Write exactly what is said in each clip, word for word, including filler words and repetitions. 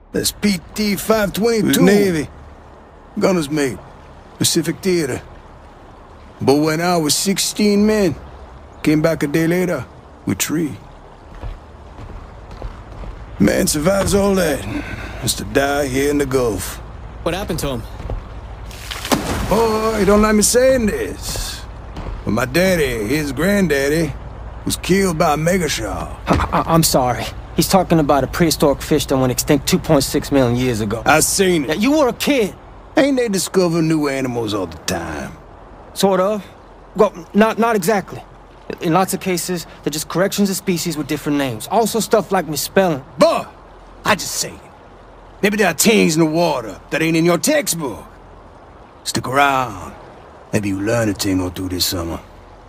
That's P T five twenty-two. Navy. Gunner's mate. Pacific Theater. But when I was sixteen men, came back a day later with Tree. Man survives all that. Has to die here in the Gulf. What happened to him? Oh, you don't like me saying this. But my daddy, his granddaddy, was killed by a megashark. I I'm sorry. He's talking about a prehistoric fish that went extinct two point six million years ago. I seen it. Now, you were a kid. Ain't they discover new animals all the time? Sort of. Well, not, not exactly. In lots of cases, they're just corrections of species with different names. Also stuff like misspelling. But I just say it. Maybe there are things in the water that ain't in your textbook. Stick around. Maybe you learn a thing or two this summer.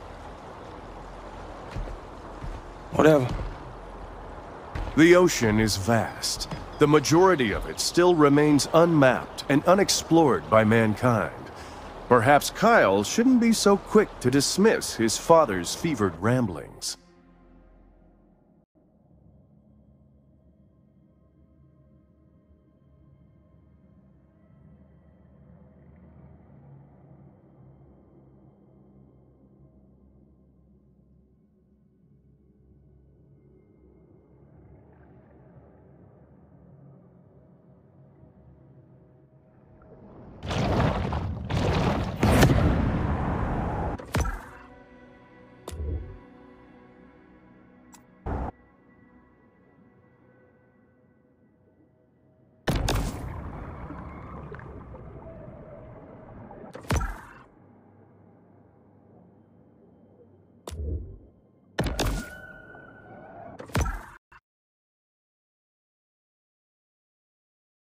Whatever. The ocean is vast. The majority of it still remains unmapped and unexplored by mankind. Perhaps Kyle shouldn't be so quick to dismiss his father's fevered ramblings.